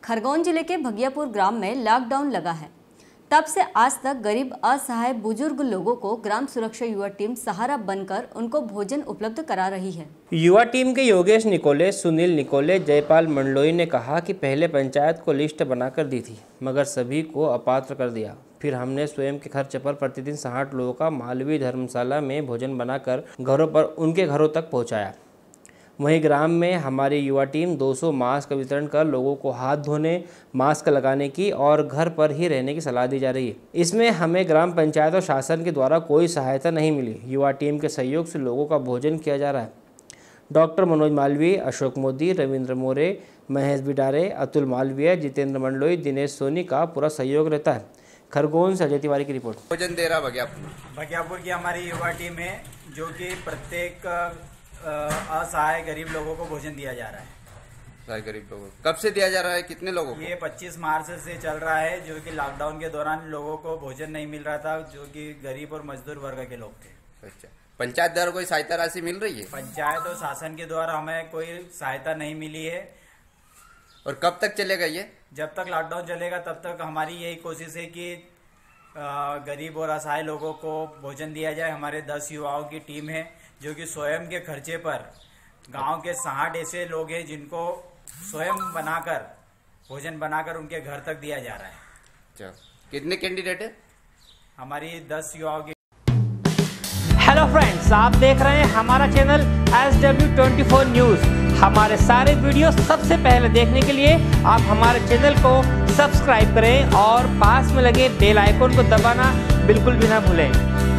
खरगोन जिले के भगियापुर ग्राम में लॉकडाउन लगा है। तब से आज तक गरीब, असहाय, बुजुर्ग लोगों को ग्राम सुरक्षा युवा टीम सहारा बनकर उनको भोजन उपलब्ध करा रही है। युवा टीम के योगेश निकोले, सुनील निकोले, जयपाल मंडलोई ने कहा कि पहले पंचायत को लिस्ट बनाकर दी थी, मगर सभी को अपात्र कर दिया। फिर हमने स्वयं के खर्च पर प्रतिदिन 60 लोगों का मालवीय धर्मशाला में भोजन बनाकर घरों पर उनके घरों तक पहुंचाया। वहीं ग्राम में हमारी युवा टीम 200 मास्क वितरण कर लोगों को हाथ धोने, मास्क लगाने की और घर पर ही रहने की सलाह दी जा रही है। इसमें हमें ग्राम पंचायत और शासन के द्वारा कोई सहायता नहीं मिली। युवा टीम के सहयोग से लोगों का भोजन किया जा रहा है। डॉक्टर मनोज मालवीय, अशोक मोदी, रविंद्र मोरे, महेश बिडारे, अतुल मालवीय, जितेंद्र मंडलोई, दिनेश सोनी का पूरा सहयोग रहता है। खरगोन से अजय तिवारी की रिपोर्ट। भोजन दे रहा भगियापुर की हमारी युवा टीम है, जो कि प्रत्येक असहाय गरीब लोगों को भोजन दिया जा रहा है। गरीब लोगों कब से दिया जा रहा है, कितने लोगों को? ये 25 मार्च से चल रहा है, जो कि लॉकडाउन के दौरान लोगों को भोजन नहीं मिल रहा था, जो कि गरीब और मजदूर वर्ग के लोग थे। अच्छा, पंचायत द्वारा कोई सहायता राशि मिल रही है? पंचायत और शासन के द्वारा हमें कोई सहायता नहीं मिली है। और कब तक चलेगा ये? जब तक लॉकडाउन चलेगा तब तक हमारी यही कोशिश है कि गरीब और असहाय लोगों को भोजन दिया जाए। हमारे 10 युवाओं की टीम है, जो कि स्वयं के खर्चे पर गांव के 60 ऐसे लोग हैं जिनको स्वयं बनाकर भोजन बनाकर उनके घर तक दिया जा रहा है। अच्छा, कितने कैंडिडेट है? हमारी 10 युवाओं की। हेलो फ्रेंड्स, आप देख रहे हैं हमारा चैनल SW24 न्यूज़। हमारे सारे वीडियो सबसे पहले देखने के लिए आप हमारे चैनल को सब्सक्राइब करें और पास में लगे बेल आइकन को दबाना बिल्कुल भी ना भूलें।